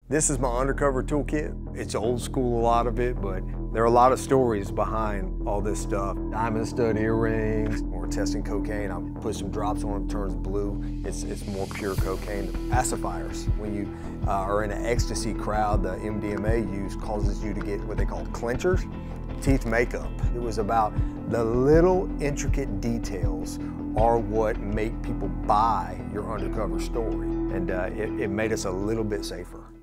This is my Undercover Tool Kit. It's old school, a lot of it, but there are a lot of stories behind all this stuff. Diamond stud earrings, we're testing cocaine. I put some drops on it, it turns blue. It's more pure cocaine. Pacifiers, when you are in an ecstasy crowd, the MDMA use causes you to get what they call clenchers, teeth makeup. It was about the little intricate details are what make people buy your undercover story. And it made us a little bit safer.